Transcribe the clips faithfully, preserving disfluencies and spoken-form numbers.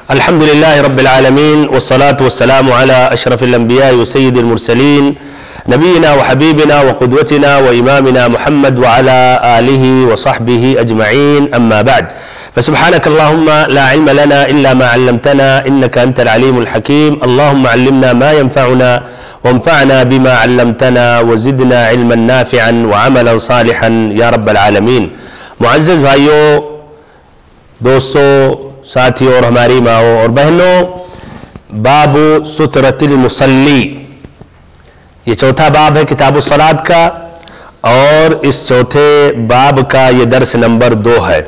الحمد لله رب العالمين والصلاة والسلام على أشرف الأنبياء وسيد المرسلين نبينا وحبيبنا وقدوتنا وإمامنا محمد وعلى آله وصحبه أجمعين، أما بعد، فسبحانك اللهم لا علم لنا إلا ما علمتنا إنك أنت العليم الحكيم. اللهم علمنا ما ينفعنا وانفعنا بما علمتنا وزدنا علما نافعا وعملا صالحا يا رب العالمين. معزز بھائیوں، دوستوں، ساتھیوں اور ہماری ماؤں اور بہنوں، باب سترۃ المصلی، یہ چوتھا باب ہے کتاب الصلاۃ کا، اور اس چوتھے باب کا یہ درس نمبر دو ہے.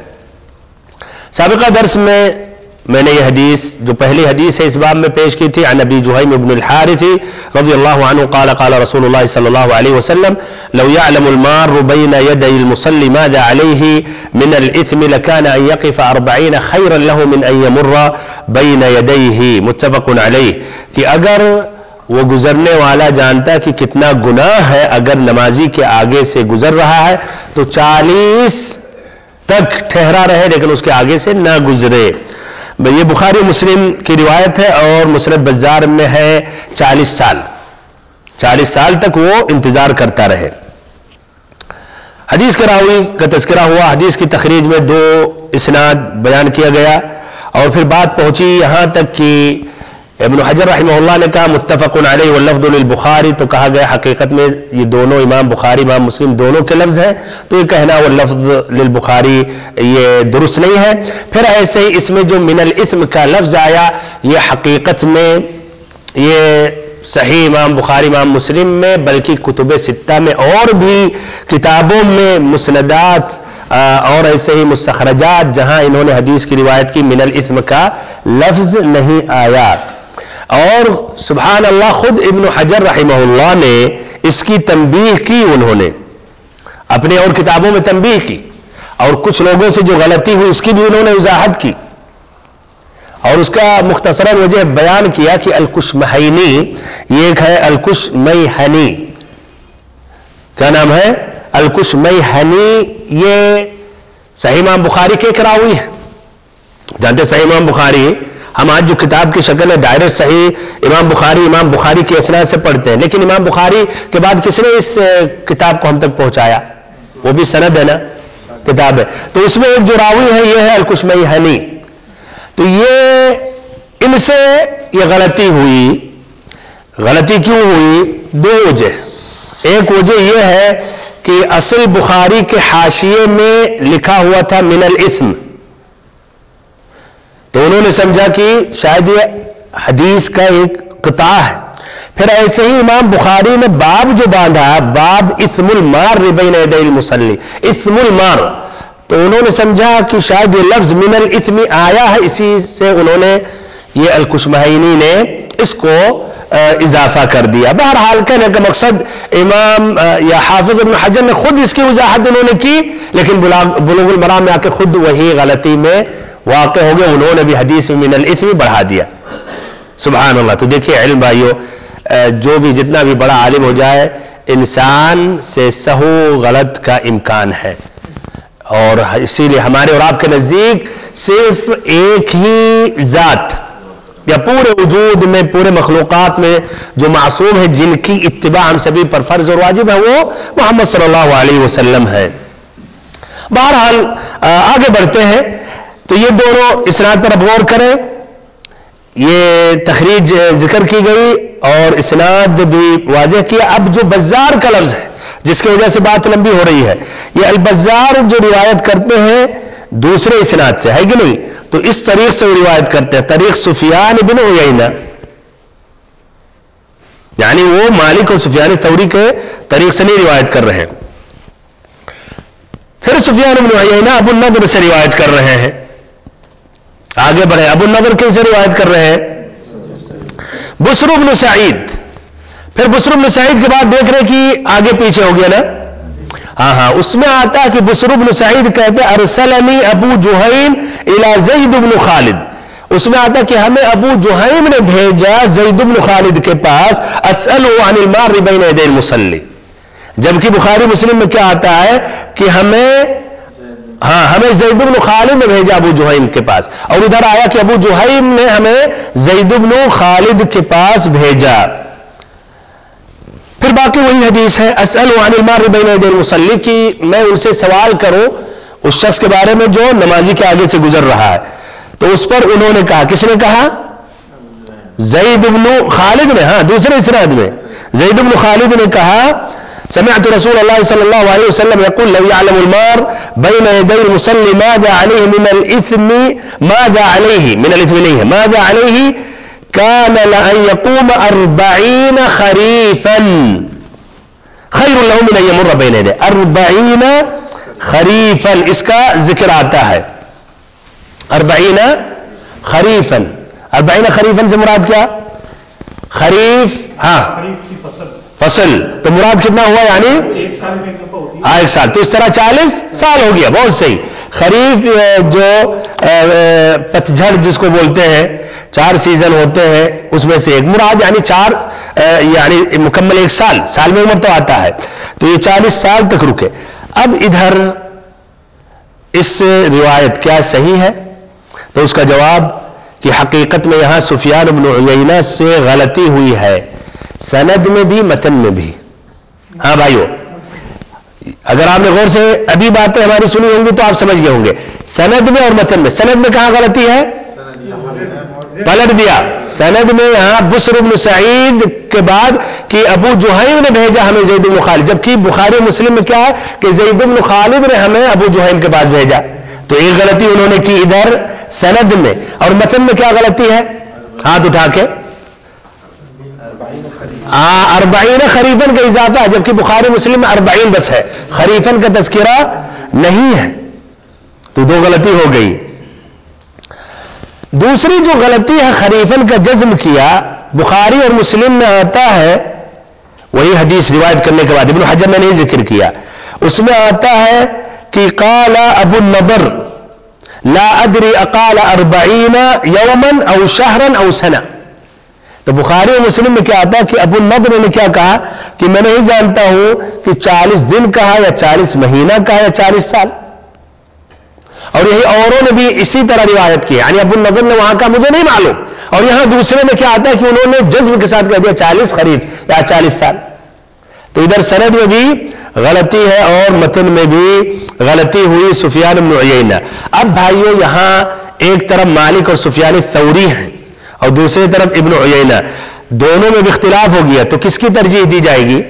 سابقہ درس میں میں نے یہ حدیث جو پہلی حدیث ہے اس باب میں پیش کی تھی، عن ابی جہیم بن الحارث رضی اللہ عنہ قال قال رسول اللہ صلی اللہ علیہ وسلم لو يعلم المار بين يدي المصلي ماذا عليه من الاثم لكان ان يقف اربعين خيرا له من ان يمر بين يديه، متفق علیہ. کہ اگر وہ گزرنے والا جانتا کہ کتنا گناہ ہے اگر نمازی کے آگے سے گزر رہا ہے تو چالیس تک ٹھہرا رہے لیکن اس کے آگے سے نہ گزرے. یہ بخاری مسلم کی روایت ہے اور مسند بزار میں ہے چالیس سال چالیس سال تک وہ انتظار کرتا رہے. حدیث کے راوی کا تذکرہ ہوا، حدیث کی تخریج میں دو اسناد بیان کیا گیا اور پھر بات پہنچی یہاں تک کہ ابن حجر رحمہ اللہ نے کہا متفق علیہ واللفظ للبخاری، تو کہا گیا حقیقت میں یہ دونوں امام بخاری امام مسلم دونوں کے لفظ ہیں، تو یہ کہنا واللفظ للبخاری یہ درست نہیں ہے. پھر ایسے ہی اس میں جو من الاثم کا لفظ آیا یہ حقیقت میں یہ صحیح امام بخاری امام مسلم میں بلکہ کتب ستہ میں اور بھی کتابوں میں مسندات اور ایسے ہی مستخرجات جہاں انہوں نے حدیث کی روایت کی من الاثم کا لفظ نہیں آیا. اور سبحان اللہ خود ابن حجر رحمہ اللہ نے اس کی تنبیہ کی، انہوں نے اپنے اور کتابوں میں تنبیہ کی اور کچھ لوگوں سے جو غلطی ہوئی اس کی بھی انہوں نے وضاحت کی اور اس کا مختصراً وجہ بیان کیا کہ الکشمہینی یہ ایک ہے الکشمیہنی، کیا نام ہے؟ الکشمیہنی. یہ صحیح امام بخاری کے ایک راوی ہے. جانتے صحیح امام بخاری ہم آج جو کتاب کی شکل ہے ڈائریکٹ صحیح امام بخاری امام بخاری کی اسناد سے پڑھتے ہیں، لیکن امام بخاری کے بعد کس نے اس کتاب کو ہم تک پہنچایا؟ وہ بھی سند ہے نا، کتاب ہے. تو اس میں ایک جو راوی ہے یہ ہے الکشمیہنی. تو یہ ان سے یہ غلطی ہوئی. غلطی کیوں ہوئی؟ دو وجہ. ایک وجہ یہ ہے کہ اصل بخاری کے حاشیے میں لکھا ہوا تھا من الاثم، تو انہوں نے سمجھا کہ شاید یہ حدیث کا ایک قطع ہے. پھر ایسے ہی امام بخاری نے باب جو باندھا باب اثم المار بین یدی المصلی، اثم المار، تو انہوں نے سمجھا کہ شاید یہ لفظ من الاثم آیا ہے، اسی سے انہوں نے یہ الکشمہینی نے اس کو اضافہ کر دیا. بہرحال کہنے کا مقصد امام یا حافظ ابن حجر نے خود اس کی وضاحت انہوں نے کی، لیکن بلوغ المرام میں آ کے خود وہی غلطی میں واقع ہو گئے، انہوں نے بھی حدیث میں من الاثم بڑھا دیا. سبحان اللہ. تو دیکھیے علم بھائیو، جو بھی جتنا بھی بڑا عالم ہو جائے انسان سے سہو غلط کا امکان ہے، اور اسی لیے ہمارے اور آپ کے نزدیک صرف ایک ہی ذات یا پورے وجود میں پورے مخلوقات میں جو معصوم ہے جن کی اتباع ہم سبھی پر فرض اور واجب ہے وہ محمد صلی اللہ علیہ وسلم ہے. بہرحال آگے بڑھتے ہیں. تو یہ دونوں اسناد پر اب غور کریں. یہ تخریج ذکر کی گئی اور اسناد بھی واضح کیا. اب جو بزار کا لفظ ہے جس کی وجہ سے بات لمبی ہو رہی ہے، یہ البزار جو روایت کرتے ہیں دوسرے اسناد سے ہے کہ نہیں، تو اس طریق سے وہ روایت کرتے ہیں، طریق سفیان بن عیینہ، یعنی وہ مالک اور سفیان ثوری کے طریق سے نہیں روایت کر رہے ہیں. پھر سفیان بن عیینہ ابو النضر سے روایت کر رہے ہیں. آگے بڑھے، ابو النضر کن سے روایت کر رہے ہیں؟ بسر بن سعید. پھر بسر بن سعید کے بعد دیکھ رہے کہ آگے پیچھے ہو گیا نا، ہاں ہاں اس میں آتا کہ بسر بن سعید کہتے ارسلنی ابو جہیم الی زید بن خالد. اس میں آتا کہ ہمیں ابو جہیم نے بھیجا زید بن خالد کے پاس اسألہ عن المار بین یدی المصلی. جبکہ بخاری مسلم میں کیا آتا ہے کہ ہمیں ہاں ہمیں زید بن خالد نے بھیجا ابو جہیم کے پاس، اور ادھر آیا کہ ابو جہیم نے ہمیں زید بن خالد کے پاس بھیجا۔ پھر باقی وہی حدیث ہے، اسأل عن المار بین یدی المصلی، کی میں ان سے سوال کروں اس شخص کے بارے میں جو نمازی کے آگے سے گزر رہا ہے۔ تو اس پر انہوں نے کہا، کس نے کہا؟ زید بن خالد نے، ہاں دوسرے اسناد میں زید بن خالد نے کہا سمعت رسول اللہ صلی اللہ علیہ وسلم يقول لو يعلم المار بين يدي المصلي ماذا عليه من الاثم ماذا عليه من الاثم ليه ماذا عليه كان لأن يقوم أربعين خريفا خير له من أن يمر بين يديه أربعين خريفا، اس کا ذکر آتا ہے أربعين خريفا۔ أربعين خريفا سے مراد کیا؟ خریف، ہاں فصل، تو مراد کتنا ہوا؟ یعنی ہاں ایک سال، تو اس طرح چالیس سال ہو گیا، بہت صحیح۔ خریف جو پتجھڑ جس کو بولتے ہیں، چار سیزن ہوتے ہیں اس میں سے ایک مراد، یعنی چار یعنی مکمل ایک سال، سال میں عمر تو آتا ہے، تو یہ چالیس سال تک رکے۔ اب ادھر اس روایت کیا صحیح ہے؟ تو اس کا جواب کہ حقیقت میں یہاں سفیان بن عیینہ سے غلطی ہوئی ہے، سند میں بھی متن میں بھی۔ ہاں بھائیو، اگر آپ نے غور سے ابھی باتیں ہماری سنی ہوں گی تو آپ سمجھ گئے ہوں گے، سند میں اور متن میں۔ سند میں کہاں غلطی ہے؟ پلٹ دیا، سند میں یہاں بسر بن سعید کے بعد کہ ابو جہیم نے بھیجا ہمیں زید بن خالد، جبکہ بخاری مسلم میں کیا ہے کہ زید بن خالد نے ہمیں ابو جہیم کے بعد بھیجا۔ تو ایک غلطی انہوں نے کی ادھر سند میں، اور متن میں کیا غلطی ہے؟ ہاتھ اٹھا کے اربعین خریفن کا اضافہ، جبکہ بخاری مسلم میں اربعین بس ہے، خریفن کا تذکرہ نہیں ہے، تو دو غلطی ہو گئی۔ دوسری جو غلطی ہے، خریفن کا جزم کیا، بخاری اور مسلم میں آتا ہے، وہی حدیث روایت کرنے کے بعد ابن حجر نے نہیں ذکر کیا، اس میں آتا ہے کہ قال ابو النضر لا ادری اقال اربعین یوما او شہرا او سنہ۔ تو بخاری اور مسلم میں کیا آتا ہے کہ ابو النضر نے کیا کہا کہ میں نہیں جانتا ہوں کہ چالیس دن کہا یا چالیس مہینہ کہا یا چالیس سال، اور یہی اوروں نے بھی اسی طرح روایت کی، یعنی ابو النضر نے وہاں کہا مجھے نہیں معلوم، اور یہاں دوسرے میں کیا آتا ہے کہ انہوں نے جزم کے ساتھ کہہ دیا چالیس خریف یا چالیس سال۔ تو ادھر سند میں بھی غلطی ہے اور متن میں بھی غلطی ہوئی سفیان بن عیینہ۔ اب بھائیو یہاں ایک طرف مالک اور سفیان الثوری ہیں اور دوسری طرف ابن عیینہ، دونوں میں بھی اختلاف ہو گیا، تو کس کی ترجیح دی جائے گی؟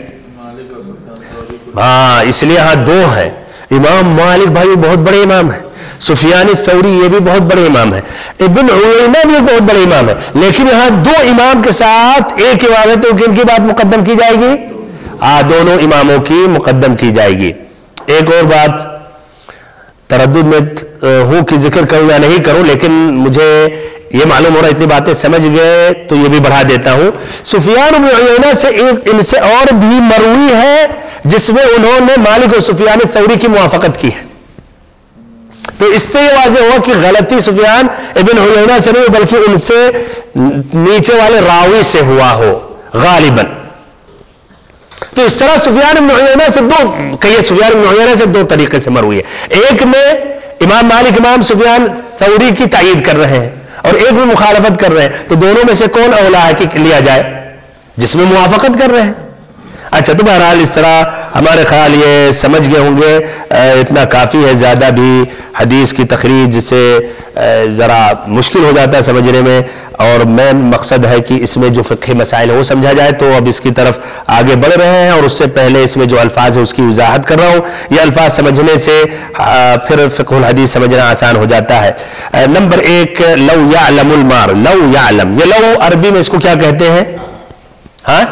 ہاں اس لیے ہاں دو ہیں، امام مالک بھائی بہت بڑے امام ہیں، سفیان الثوری یہ بھی بہت بڑے امام ہیں، ابن عیینہ بھی بہت بڑے امام ہیں، لیکن یہاں دو امام کے ساتھ ایک امام ہے تو کن کی بات مقدم کی جائے گی؟ ہاں دونوں اماموں کی مقدم کی جائے گی۔ ایک اور بات تردد میں ہوں کہ ذکر کروں یا نہیں کروں، لیکن مجھے یہ معلوم ہو رہا ہے اتنی باتیں سمجھ گئے تو یہ بھی بڑھا دیتا ہوں۔ سفیان بن عیینہ سے ان سے اور بھی مروی ہے جس میں انہوں نے مالک اور سفیان الثوری کی موافقت کی ہے، تو اس سے یہ واضح ہوا کہ غلطی سفیان ابن عیینہ سے نہیں بلکہ ان سے نیچے والے راوی سے ہوا ہو غالباً۔ تو اس طرح سفیان بن عیینہ سے دو کہیے سفیان بن عیینہ سے دو طریقے سے مروی ہے، ایک میں امام مالک امام سفیان ثوری کی تائید کر رہے ہیں اور ایک میں مخالفت کر رہے ہیں، تو دونوں میں سے کون اولا ہے کہ لیا جائے؟ جس میں موافقت کر رہے ہیں۔ اچھا تو بہرحال اس طرح ہمارے خیال یہ سمجھ گئے ہوں گے، اتنا کافی ہے، زیادہ بھی حدیث کی تخریج سے ذرا مشکل ہو جاتا ہے سمجھنے میں، اور مین مقصد ہے کہ اس میں جو فقہی مسائل ہے وہ سمجھا جائے، تو اب اس کی طرف آگے بڑھ رہے ہیں، اور اس سے پہلے اس میں جو الفاظ ہے اس کی وضاحت کر رہا ہوں۔ یہ الفاظ سمجھنے سے پھر فقہ الحدیث سمجھنا آسان ہو جاتا ہے۔ نمبر ایک، لو یعلم المار، لو یعلم، یہ لو عربی میں اس کو کیا کہتے ہیں؟ ہاں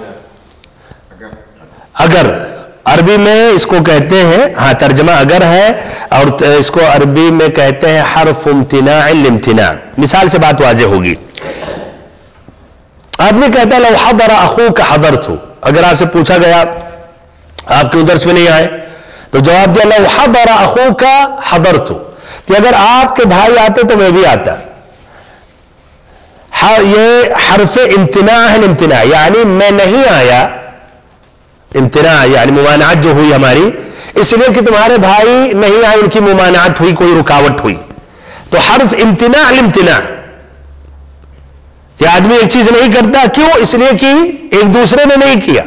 اگر، عربی میں اس کو کہتے ہیں، ہاں ترجمہ اگر ہے، اور اس کو عربی میں کہتے ہیں حرف امتناع الامتناع۔ مثال سے بات واضح ہوگی۔ آدمی کہتا ہے لو حضر اخوک حضرت، اگر آپ سے پوچھا گیا آپ کیوں درس میں نہیں آئے تو جواب دیا لو حضر اخوک حضرت، کہ اگر آپ کے بھائی آتے تو میں بھی آتا۔ یہ حرف امتناع ہے، امتناع یعنی میں نہیں آیا، امتناع یعنی ممانعت جو ہوئی ہماری، اس لیے کہ تمہارے بھائی نہیں آئے، ان کی ممانعت ہوئی، کوئی رکاوٹ ہوئی. تو حرف امتناع الامتناع، یہ آدمی ایک چیز نہیں کرتا، کیوں؟ اس لیے کہ ایک دوسرے نے نہیں کیا.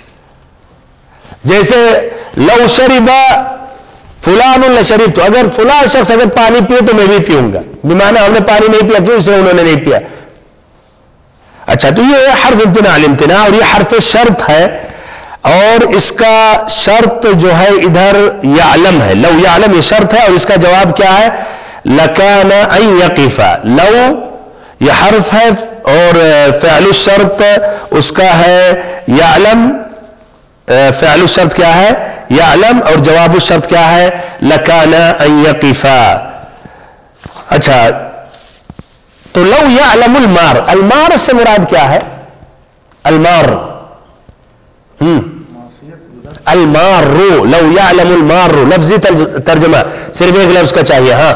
جیسے لو شرب فلان لشربت، تو اگر فلاں شخص اگر پانی پیے تو میں بھی پیوں گا، بمعنی ہم نے پانی نہیں پیا، کیوں؟ اس لیے انہوں نے نہیں پیا. اچھا، تو یہ حرف امتناع الامتناع، اور یہ حرف شرط ہے، اور اس کا شرط جو ہے ادھر یعلم ہے. لو یعلم یہ شرط ہے، اور اس کا جواب کیا ہے؟ لکان ان یقف. لو یہ حرف ہے، اور فعل الشرط اس کا ہے یعلم. فعل الشرط کیا ہے؟ یعلم، اور جواب الشرط کیا ہے؟ لکان ان یقف. اچھا، تو لو یعلم المار، المار سے مراد کیا ہے؟ المار ہم المار، لو یعلم المار، لفظی ترجمہ صرف ایک لفظ کا چاہیے. ہاں،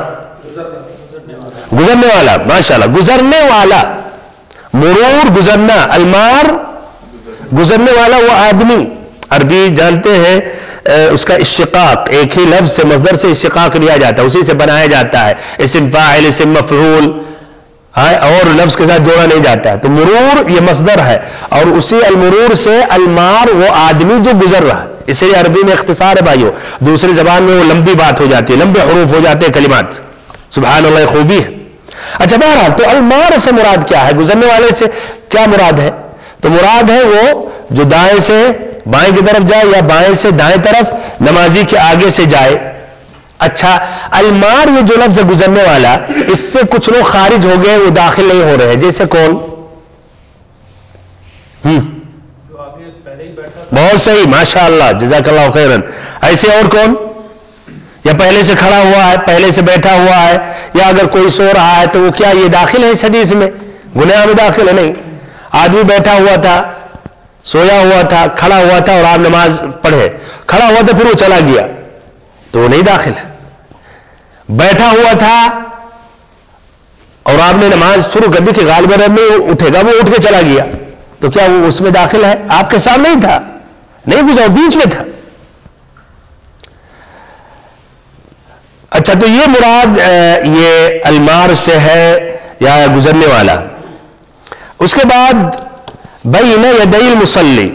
گزرنے والا. ماشاءاللہ، گزرنے والا. مرور گزرنا، المار گزرنے والا وہ آدمی. عربی جانتے ہیں اس کا اشتقاق، ایک ہی لفظ سے مصدر سے اشتقاق لیا جاتا ہے، اسی سے بنایا جاتا ہے. اسم فاعل، اسم مفعول، اور لفظ کے ساتھ جوڑا نہیں جاتا ہے. تو مرور یہ مصدر ہے، اور اسی المرور سے المار وہ آدمی جو گزر رہا ہے. اس لیے عربی میں اختصار ہے بھائیو، دوسری زبان میں وہ لمبی بات ہو جاتی ہے، لمبے حروف ہو جاتے ہیں کلمات. سبحان اللہ، خوبی ہے. اچھا، بہرحال تو المار سے مراد کیا ہے؟ گزرنے والے سے کیا مراد ہے؟ تو مراد ہے وہ جو دائیں سے بائیں کی طرف جائے، یا بائیں سے دائیں طرف، نمازی کے آگے سے جائے. اچھا، المار یہ جو لفظ ہے گزرنے والا، اس سے کچھ لوگ خارج ہو گئے، وہ داخل نہیں ہو رہے ہیں. جیسے کون؟ ہم بہت صحیح، ماشاءاللہ، جزاک اللہ خیرن. ایسے اور کون؟ یا پہلے سے کھڑا ہوا ہے، پہلے سے بیٹھا ہوا ہے، یا اگر کوئی سو رہا ہے تو وہ کیا یہ داخل ہے اس حدیث میں؟ گناہ میں داخل ہے؟ نہیں. آدمی بیٹھا ہوا تھا، سویا ہوا تھا، کھڑا ہوا تھا، اور آپ نماز پڑھے. کھڑا ہوا تھا پھر وہ چلا گیا تو وہ نہیں داخل ہے. بیٹھا ہوا تھا اور آپ نے نماز شروع کر دی کہ غالباً میں اٹھے گا، وہ اٹھ کے چلا گیا تو کیا وہ اس میں داخل ہے؟ آپ کے سامنے نہیں تھا، نہیں گزرا، بیچ میں تھا. اچھا، تو یہ مراد یہ المار سے ہے، یا گزرنے والا. اس کے بعد بین یدی المصلی،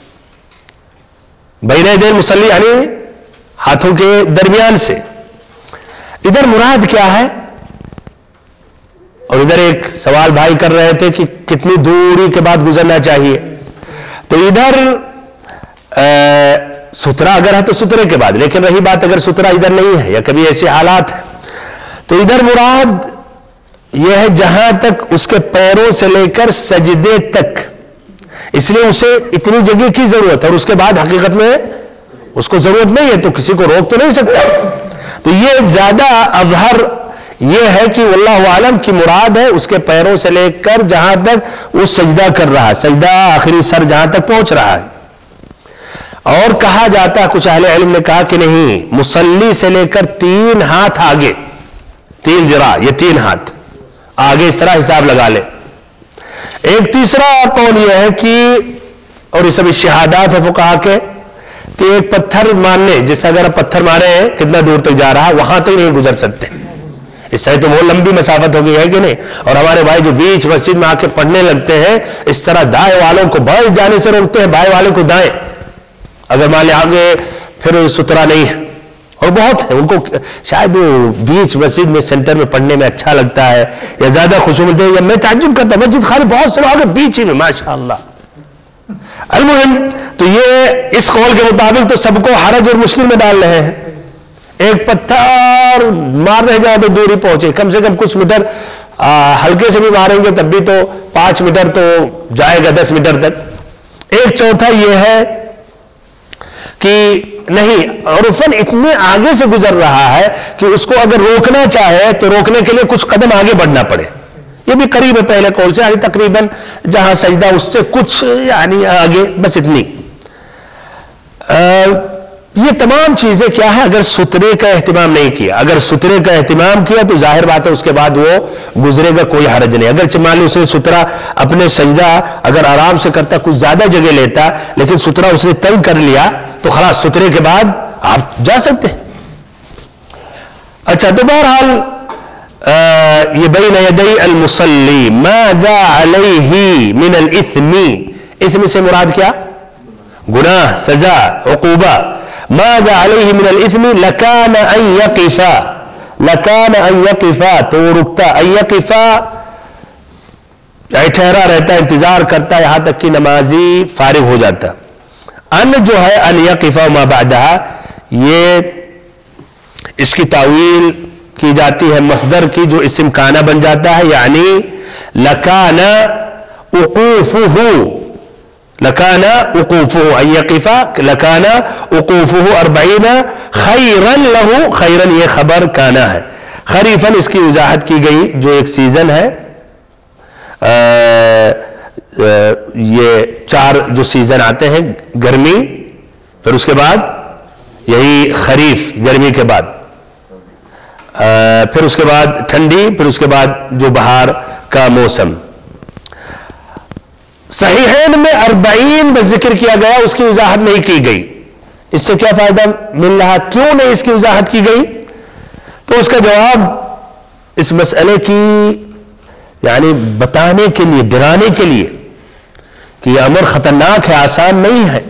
بین یدی المصلی یعنی ہاتھوں کے درمیان سے. ادھر مراد کیا ہے؟ اور ادھر ایک سوال بھائی کر رہے تھے کہ کتنی دوری کے بعد گزرنا چاہیے. تو ادھر سترا اگر ہے تو سترے کے بعد، لیکن رہی بات اگر سترا ادھر نہیں ہے یا کبھی ایسے حالات ہیں، تو ادھر مراد یہ ہے جہاں تک اس کے پیروں سے لے کر سجدے تک. اس لیے اسے اتنی جگہ کی ضرورت ہے، اور اس کے بعد حقیقت میں اس کو ضرورت نہیں ہے، تو کسی کو روک تو نہیں سکتا. تو یہ زیادہ اظہر یہ ہے کہ واللہ عالم کی مراد ہے اس کے پیروں سے لے کر جہاں تک وہ سجدہ کر رہا ہے، سجدہ آخری سر جہاں تک پہنچ رہا ہے. اور کہا جاتا ہے، کچھ اہل علم نے کہا کہ نہیں، مصلی سے لے کر تین ہاتھ آگے، تین ذراع، یہ تین ہاتھ آگے اس طرح حساب لگا لے. ایک تیسرا قول یہ ہے کہ، اور یہ سب شہادات ہے فقہا کے، کہ ایک پتھر مارنے، جیسے اگر آپ پتھر مارے ہیں کتنا دور تک جا رہا ہے، وہاں تک نہیں گزر سکتے. اس سے تو وہ لمبی مسافت ہو گئی ہے کہ نہیں. اور ہمارے بھائی جو بیچ مسجد میں آ کے پڑھنے لگتے ہیں، اس طرح دائیں والوں کو بائیں جانے سے روکتے ہیں، بائیں والوں کو دائیں، اگر مان لے آگے پھر سترا نہیں ہے. اور بہت ہے ان کو شاید وہ بیچ مسجد میں سینٹر میں پڑھنے میں اچھا لگتا ہے، یا زیادہ خوشی ملتی ہے، یا میں تعجب کرتا ہوں مسجد خالی بہت سے لوگ بیچ ہی میں، ماشاءاللہ. المہم، تو یہ اس قول کے مطابق تو سب کو حرج اور مشکل میں ڈال رہے ہیں. ایک پتھر مار رہے جائے تو دوری پہنچے، کم سے کم کچھ میٹر، ہلکے سے بھی ماریں گے تب بھی تو پانچ میٹر تو جائے گا، دس میٹر تک. ایک چوتھا یہ ہے کہ نہیں، عرفاً اتنے آگے سے گزر رہا ہے کہ اس کو اگر روکنا چاہے تو روکنے کے لیے کچھ قدم آگے بڑھنا پڑے. یہ بھی قریب ہے پہلے قول سے، یعنی تقریباً جہاں سجدہ اس سے کچھ یعنی آگے، بس اتنی. یہ تمام چیزیں کیا ہے؟ اگر سترے کا اہتمام نہیں کیا، اگر سترے کا اہتمام کیا تو ظاہر بات ہے اس کے بعد وہ گزرے گا، کوئی حرج نہیں. اگر مان لو اس نے سترا اپنے سجدہ اگر آرام سے کرتا، کچھ زیادہ جگہ لیتا، لیکن سترا اس نے تنگ کر لیا تو خلاص سترے کے بعد آپ جا سکتے ہیں. اچھا تو بہرحال یہ بین یدی المصلی ماذا علیہ من الاثم. اثم سے مراد کیا؟ گناہ، سزا، عقوبہ. ماذا علیہ من الاثم لکان ان یقفا، لکان ان یقفا تو وہ رکتا، ان یقفا ٹھہرا رہتا ہے، انتظار کرتا ہے یہاں تک کہ نمازی فارغ ہو جاتا. ان جو ہے ان یقفا ما بعدہا، یہ اس کی تعویل کی جاتی ہے مصدر کی جو اسم کانا بن جاتا ہے، یعنی لکان وقوفہ، لکان وقوفہ ان یقفا لکان وقوفہ اربعین خیرا لہ. خیرا یہ خبر کانا ہے. خریفاً اس کی وضاحت کی گئی جو ایک سیزن ہے. آ, آ, یہ چار جو سیزن آتے ہیں، گرمی، پھر اس کے بعد یہی خریف گرمی کے بعد، آ, پھر اس کے بعد ٹھنڈی، پھر اس کے بعد جو بہار کا موسم. صحیحین میں اربعین بس ذکر کیا گیا، اس کی وضاحت نہیں کی گئی. اس سے کیا فائدہ مل رہا؟ کیوں نہیں اس کی وضاحت کی گئی؟ تو اس کا جواب اس مسئلے کی یعنی بتانے کے لیے، ڈرانے کے لیے کہ یہ امر خطرناک ہے، آسان نہیں ہے.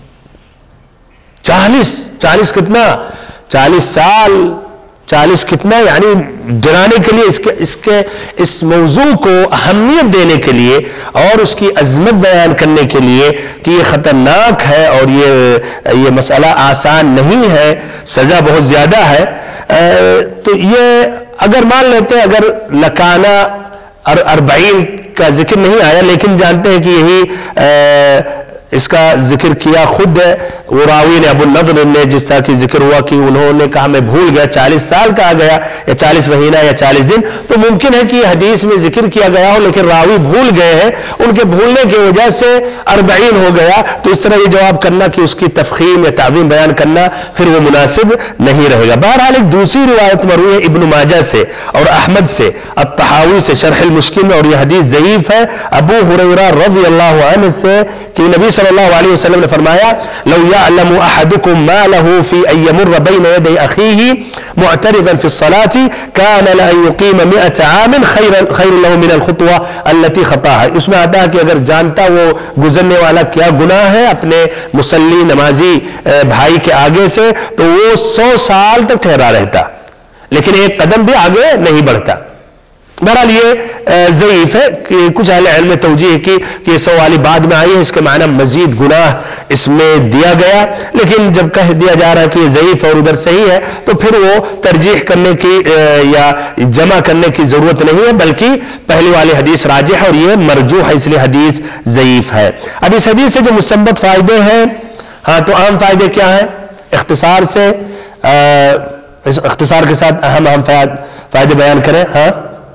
چالیس چالیس کتنا؟ چالیس سال، چالیس کتنا، یعنی ڈرانے کے لیے، اس کے اس کے اس موضوع کو اہمیت دینے کے لیے اور اس کی عظمت بیان کرنے کے لیے کہ یہ خطرناک ہے اور یہ یہ مسئلہ آسان نہیں ہے، سزا بہت زیادہ ہے. تو یہ اگر مان لیتے ہیں اگر لکانہ اربعین کا ذکر نہیں آیا، لیکن جانتے ہیں کہ یہی اس کا ذکر کیا خود وہ راوی نے ابو النضر نے، جس طرح کی ذکر ہوا کہ انہوں نے کہا میں بھول گیا، چالیس سال کہا گیا یا چالیس مہینہ یا چالیس دن. تو ممکن ہے کہ یہ حدیث میں ذکر کیا گیا ہو لیکن راوی بھول گئے ہیں، ان کے بھولنے کی وجہ سے اربعین ہو گیا. تو اس طرح یہ جواب کرنا کہ اس کی تفخیم یا تعظیم بیان کرنا پھر وہ مناسب نہیں رہے گا. بہرحال ایک دوسری روایت مروی ہے ابن ماجہ سے اور احمد سے، الطحاوی سے شرح المشکل میں، اور یہ حدیث ضعیف ہے، ابو ہریرہ رضی اللہ عنہ سے کہ نبی صلی اللہ علیہ وسلم نے فرمایا لو يعلم احدكم ما له في ان يمر بين يدي اخيه معترضا في الصلاه كان لان يقيم مئة عام خيرا خير له من الخطوه التي خطاها. اس میں آتا ہے کہ اگر جانتا وہ گزرنے والا کیا گناہ ہے اپنے مصلی نمازی بھائی کے آگے سے، تو وہ سو سال تک ٹھہرا رہتا لیکن ایک قدم بھی آگے نہیں بڑھتا. بہرحال یہ ضعیف ہے کہ کچھ اہل علم نے توجیہ کی کہ یہ سو والی بعد میں آئی ہے، اس کے معنی مزید گناہ اس میں دیا گیا، لیکن جب کہہ دیا جا رہا ہے کہ یہ ضعیف اور ادھر صحیح ہے تو پھر وہ ترجیح کرنے کی یا جمع کرنے کی ضرورت نہیں ہے، بلکہ پہلی والی حدیث راجح ہے اور یہ مرجوح ہے، اس لیے حدیث ضعیف ہے. اب اس حدیث سے جو مستنبط فائدے ہیں، ہاں تو عام فائدے کیا ہیں؟ اختصار سے اختصار کے ساتھ اہم اہم فائدے بیان کریں. ہاں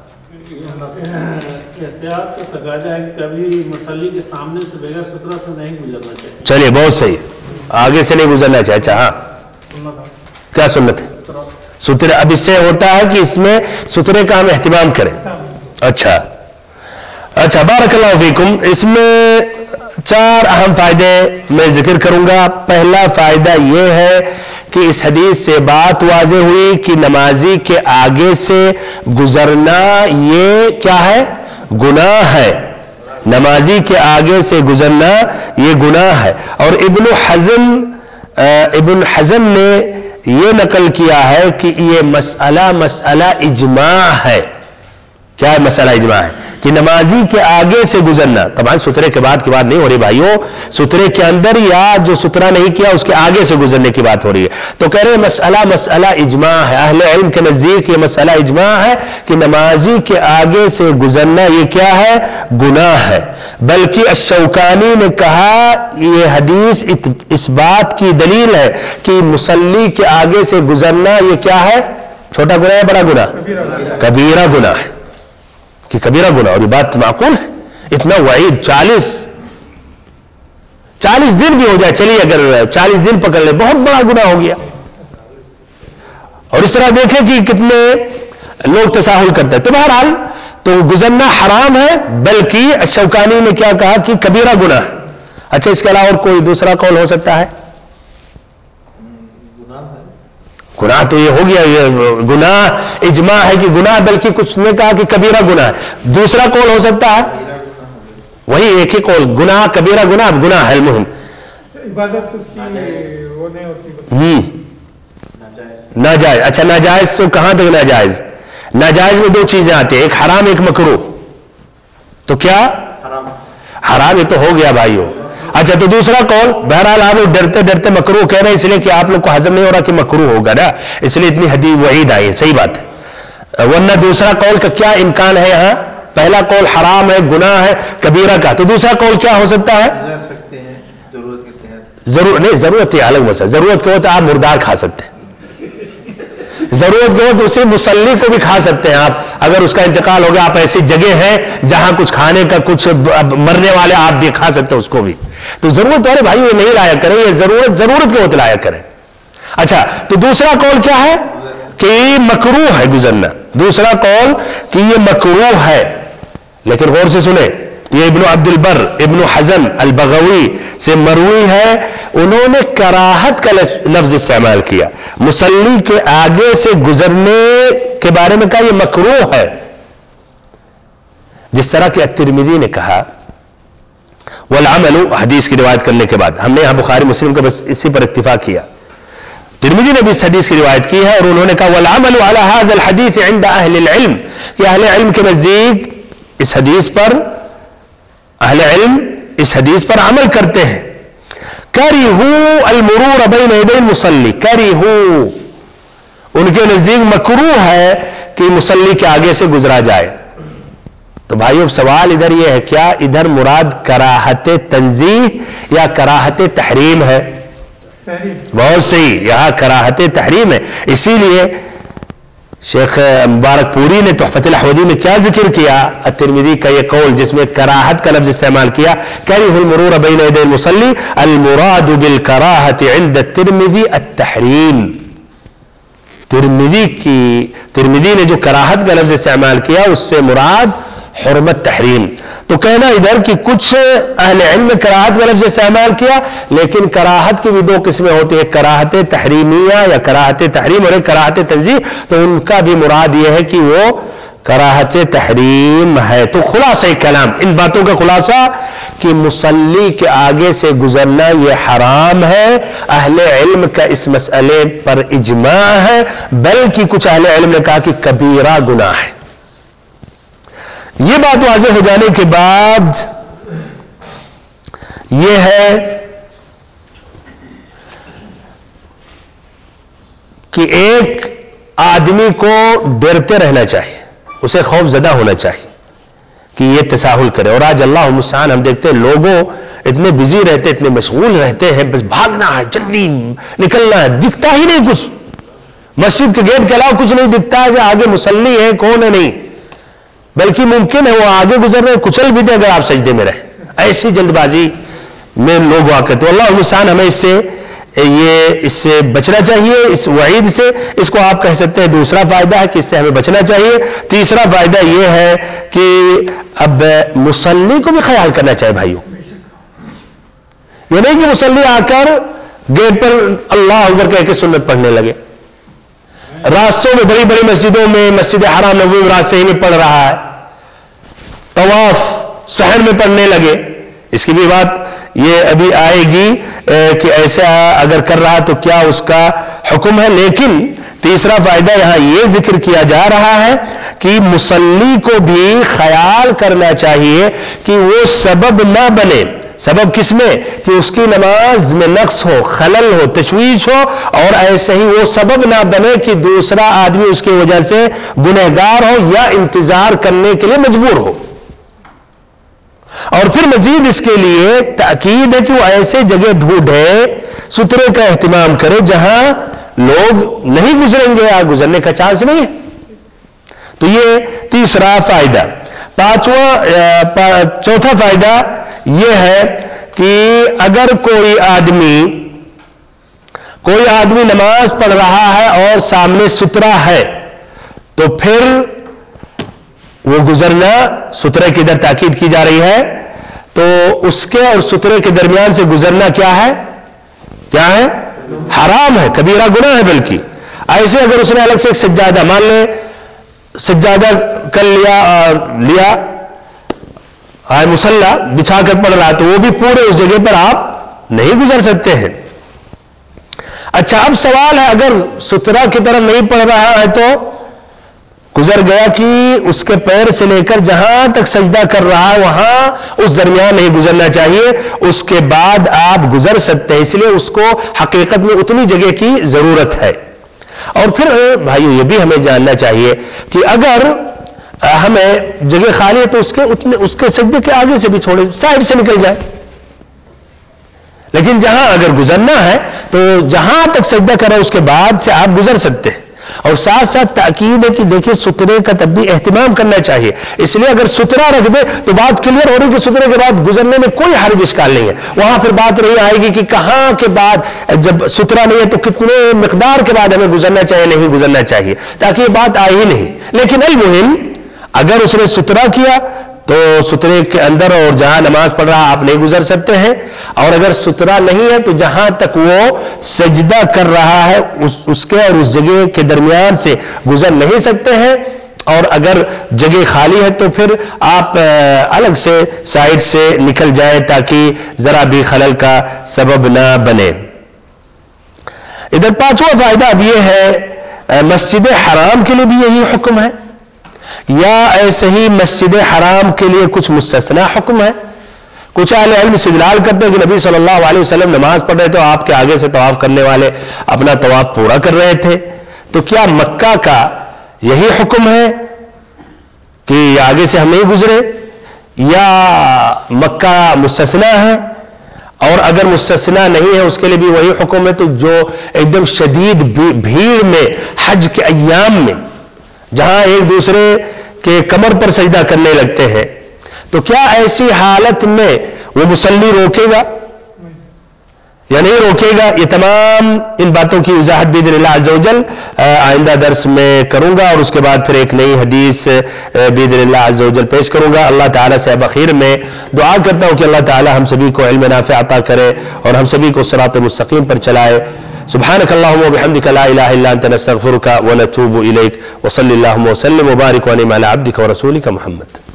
احتیاط کا تقاضا ہے کہ کبھی مصلی کے سامنے سے بغیر سترہ سے نہیں گزرنا چاہیے. چلیے بہت صحیح، آگے سے نہیں گزرنا چاہیے. اچھا ہاں کیا سنت ہے؟ سترے. اب اس سے ہوتا ہے کہ اس میں سترے کا ہم اہتمام کریں. اچھا اچھا بارک اللہ فیکم. اس میں چار اہم فائدے میں ذکر کروں گا. پہلا فائدہ یہ ہے کہ اس حدیث سے بات واضح ہوئی کہ نمازی کے آگے سے گزرنا یہ کیا ہے؟ گناہ ہے. نمازی کے آگے سے گزرنا یہ گناہ ہے. اور ابن حزم ابن حزم نے یہ نقل کیا ہے کہ یہ مسئلہ مسئلہ اجماع ہے. کیا مسئلہ اجماع ہے؟ کہ نمازی کے آگے سے گزرنا، طبعا سترے کے بعد کی بات نہیں ہو رہی بھائیوں، سترے کے اندر یا جو سترہ نہیں کیا اس کے آگے سے گزرنے کی بات ہو رہی ہے. تو کہہ رہے ہیں مسئلہ مسئلہ اجماع ہے. اہل علم کے نزدیک یہ مسئلہ اجماع ہے کہ نمازی کے آگے سے گزرنا یہ کیا ہے؟ گناہ ہے. بلکہ الشوکانی نے کہا یہ حدیث اس بات کی دلیل ہے کہ مصلی کے آگے سے گزرنا یہ کیا ہے؟ چھوٹا گناہ ہے بڑا گناہ؟ کبیرہ گناہ ہے، کہ کبیرہ گناہ. اور یہ بات معقول ہے. اتنا وعید، چالیس چالیس دن بھی ہو جائے، چلیے اگر چالیس دن پکڑ لے، بہت بڑا گناہ ہو گیا. اور اس طرح دیکھیں کہ کتنے لوگ تساہل کرتے ہیں. تو بہرحال تو گزرنا حرام ہے، بلکہ شوکانی نے کیا کہا کہ کبیرہ گناہ. اچھا اس کے علاوہ اور کوئی دوسرا قول ہو سکتا ہے؟ گناہ تو یہ ہو گیا، یہ گناہ اجماع ہے کہ گناہ، بلکہ کچھ نے کہا کہ کبیرہ گناہ ہے۔ دوسرا قول ہو سکتا ہے وہی ایک ہی قول، گناہ کبیرہ گناہ گناہ ہے المہم عبادت اس کی وہ نہیں ہوتی، ہوں ناجائز۔ اچھا ناجائز تو کہاں تک ناجائز؟ ناجائز میں دو چیزیں آتی ہیں، ایک حرام ایک مکروہ۔ تو کیا حرام یہ تو ہو گیا بھائیو۔ اچھا تو دوسرا قول، بہرحال آپ لوگ ڈرتے ڈرتے مکروہ کہہ رہے ہیں اس لیے کہ آپ لوگ کو ہضم نہیں ہو رہا کہ مکروہ ہوگا نا، اس لیے اتنی حدیث وعید آئی ہے، صحیح بات ہے۔ ورنہ دوسرا قول کا کیا امکان ہے یہاں؟ پہلا قول حرام ہے گناہ ہے کبیرہ کا، تو دوسرا قول کیا ہو سکتا ہے؟ ضرور نہیں، ضرورت یہ الگ مسئلہ، ضرورت کے وقت آپ مردار کھا سکتے ہیں، ضرورت کے وقت اسی مصلی کو بھی کھا سکتے ہیں آپ، اگر اس کا انتقال ہو گیا، آپ ایسی جگہ ہیں جہاں کچھ کھانے کا کچھ مرنے والے آپ بھی کھا سکتے ہیں اس کو بھی، تو ضرورت والے بھائی یہ نہیں لایا کریں، یہ ضرورت ضرورت کے وقت لایا کریں۔ اچھا تو دوسرا قول کیا ہے کہ یہ مکروہ ہے گزرنا، دوسرا قول کہ یہ مکروہ ہے، لیکن غور سے سنیں، یہ ابن عبد البر ابن حزم البغوی سے مروی ہے، انہوں نے کراہت کا لفظ استعمال کیا، مصلی کے آگے سے گزرنے کے بارے میں کہا یہ مکروہ ہے، جس طرح کہ الترمذی نے کہا والعمل، حدیث کی روایت کرنے کے بعد ہم نے یہاں بخاری مسلم کا بس اسی پر اکتفا کیا، ترمذی نے بھی اس حدیث کی روایت کی ہے، اور انہوں نے کہا والعمل على هذا الحديث عند اہل العلم، کہ اہل علم کے نزدیک اس حدیث پر، اہل علم اس حدیث پر عمل کرتے ہیں۔ کریہو المرور بین یدی المصلی، کریہو ان کے نزدیک مکروہ ہے کہ مصلی کے آگے سے گزرا جائے۔ تو بھائیو سوال ادھر یہ ہے، کیا ادھر مراد کراہت تنزیہ یا کراہت تحریم ہے؟ بہت صحیح، یہاں کراہت تحریم ہے، اسی لیے شیخ مبارک پوری نے تحفۃ الاحوذی میں کیا ذکر کیا؟ الترمذی کا یہ قول جس میں کراہت کا لفظ استعمال کیا، کریہ المرور بین یدی المصلی، المراد بالکراہۃ عند الترمذی التحریم، ترمذی کی ترمذی نے جو کراہت کا لفظ استعمال کیا اس سے مراد حرمت تحریم۔ تو کہنا ادھر کہ کچھ اہل علم نے کراہت کا لفظ استعمال کیا، لیکن کراہت کی بھی دو قسمیں ہوتی ہیں، کراہت تحریمیہ یا کراہت تحریم اور ایک کراہت تنزیہ، تو ان کا بھی مراد یہ ہے کہ وہ کراہت تحریم ہے۔ تو خلاصہ کلام، ان باتوں کا خلاصہ کہ مصلی کے آگے سے گزرنا یہ حرام ہے، اہل علم کا اس مسئلے پر اجماع ہے، بلکہ کچھ اہل علم نے کہا کہ کبیرہ گناہ ہے۔ یہ بات واضح ہو جانے کے بعد یہ ہے کہ ایک آدمی کو ڈرتے رہنا چاہیے، اسے خوف زدہ ہونا چاہیے کہ یہ تساہل کرے، اور آج اللہ المستعان ہم دیکھتے ہیں لوگوں اتنے بزی رہتے، اتنے مشغول رہتے ہیں، بس بھاگنا ہے، جلدی نکلنا ہے، دکھتا ہی نہیں کچھ، مسجد کے گیٹ کے علاوہ کچھ نہیں دکھتا ہے، جو آگے مصلی ہے کون ہے نہیں، بلکہ ممکن ہے وہ آگے گزر رہے کچل بھی دیں اگر آپ سجدے میں رہیں، ایسی جلد بازی میں لوگ واقع۔ تو اللہ المستعان ہمیں اس سے یہ اس سے بچنا چاہیے، اس وعید سے، اس کو آپ کہہ سکتے ہیں دوسرا فائدہ ہے کہ اس سے ہمیں بچنا چاہیے۔ تیسرا فائدہ یہ ہے کہ اب مصلی کو بھی خیال کرنا چاہیے بھائیوں، یہ نہیں کہ مصلی آ کر گیٹ پر اللہ اکبر کہہ کے سنت پڑھنے لگے، راستوں میں بڑی بڑی مسجدوں میں، مسجد حرام نبوی راستے ہی میں پڑھ رہا ہے، طواف صحن میں پڑھنے لگے، اس کی بھی بات یہ ابھی آئے گی کہ ایسا اگر کر رہا تو کیا اس کا حکم ہے۔ لیکن تیسرا فائدہ یہاں یہ ذکر کیا جا رہا ہے کہ مصلی کو بھی خیال کرنا چاہیے کہ وہ سبب نہ بنے، سبب کس میں؟ کہ اس کی نماز میں نقص ہو، خلل ہو، تشویش ہو، اور ایسے ہی وہ سبب نہ بنے کہ دوسرا آدمی اس کی وجہ سے گنہگار ہو یا انتظار کرنے کے لیے مجبور ہو۔ اور پھر مزید اس کے لیے تاکید ہے کہ وہ ایسے جگہ ڈھونڈے، سترے کا اہتمام کرے جہاں لوگ نہیں گزریں گے یا گزرنے کا چانس نہیں ہے۔ تو یہ تیسرا فائدہ۔ پانچواں چوتھا فائدہ یہ ہے کہ اگر کوئی آدمی کوئی آدمی نماز پڑھ رہا ہے اور سامنے سترا ہے تو پھر وہ گزرنا، سترے کی ادھر تاکید کی جا رہی ہے، تو اس کے اور سترے کے درمیان سے گزرنا کیا ہے؟ کیا ہے؟ حرام ہے، کبیرہ گناہ ہے، بلکہ ایسے اگر اس نے الگ سے ایک سجادہ مان لے سجادہ کر لیا لیا آئے مصلی بچھا کر پڑھ رہا تو وہ بھی پورے اس جگہ پر آپ نہیں گزر سکتے ہیں. اچھا اب سوال ہے اگر سترا کی طرف نہیں پڑھ رہا ہے تو گزر گیا کہ اس کے پیر سے لے کر جہاں تک سجدہ کر رہا ہے وہاں اس درمیان نہیں گزرنا چاہیے, اس کے بعد آپ گزر سکتے ہیں, اس لیے اس کو حقیقت میں اتنی جگہ کی ضرورت ہے. اور پھر بھائیو یہ بھی ہمیں جاننا چاہیے کہ اگر ہمیں جگہ خالی ہے تو اس کے اتنے اس کے سجدے کے آگے سے بھی چھوڑے, سائڈ سے نکل جائے, لیکن جہاں اگر گزرنا ہے تو جہاں تک سجدہ کرے اس کے بعد سے آپ گزر سکتے ہیں. اور ساتھ ساتھ تاکید ہے کہ دیکھیں سترے کا تب بھی اہتمام کرنا چاہیے, اس لیے اگر سترا رکھ دے تو بات کلیئر ہو رہی کہ سترے کے بعد گزرنے میں کوئی حرج اشکال نہیں ہے. وہاں پھر بات نہیں آئے گی کہ کہاں کے بعد جب سترا نہیں ہے تو کتنے مقدار کے بعد ہمیں گزرنا چاہیے نہیں گزرنا چاہیے, تاکہ یہ بات آئی ہی نہیں. لیکن المہم اگر اس نے سترا کیا تو سترے کے اندر اور جہاں نماز پڑھ رہا آپ نہیں گزر سکتے ہیں, اور اگر سترا نہیں ہے تو جہاں تک وہ سجدہ کر رہا ہے اس, اس کے اور اس جگہ کے درمیان سے گزر نہیں سکتے ہیں. اور اگر جگہ خالی ہے تو پھر آپ الگ سے سائڈ سے نکل جائیں تاکہ ذرا بھی خلل کا سبب نہ بنے. ادھر پانچواں فائدہ اب یہ ہے مسجد حرام کے لیے بھی یہی حکم ہے یا ایسے ہی مسجد حرام کے لیے کچھ مستثنا حکم ہے. کچھ اہل علم استدلال کرتے ہیں کہ نبی صلی اللہ علیہ وسلم نماز پڑھ رہے تھے, آپ کے آگے سے طواف کرنے والے اپنا طواف پورا کر رہے تھے, تو کیا مکہ کا یہی حکم ہے کہ آگے سے ہم نہیں گزرے یا مکہ مستثنا ہے؟ اور اگر مستثنا نہیں ہے اس کے لیے بھی وہی حکم ہے. تو جو ایک دم شدید بھیڑ میں حج کے ایام میں جہاں ایک دوسرے کے کمر پر سجدہ کرنے لگتے ہیں تو کیا ایسی حالت میں وہ مصلی روکے گا یا نہیں روکے گا؟ یہ تمام ان باتوں کی وضاحت باذن اللہ عز و جل آئندہ درس میں کروں گا, اور اس کے بعد پھر ایک نئی حدیث باذن اللہ عز و جل پیش کروں گا. اللہ تعالیٰ سے اب اخیر میں دعا کرتا ہوں کہ اللہ تعالیٰ ہم سبھی کو علم نافع عطا کرے اور ہم سبھی کو صراط مستقیم پر چلائے. سبحانك اللهم وبحمدك لا اله الا انت نستغفرك ونتوب اليك وصلى اللهم وسلم وبارك وانعم على عبدك ورسولك محمد.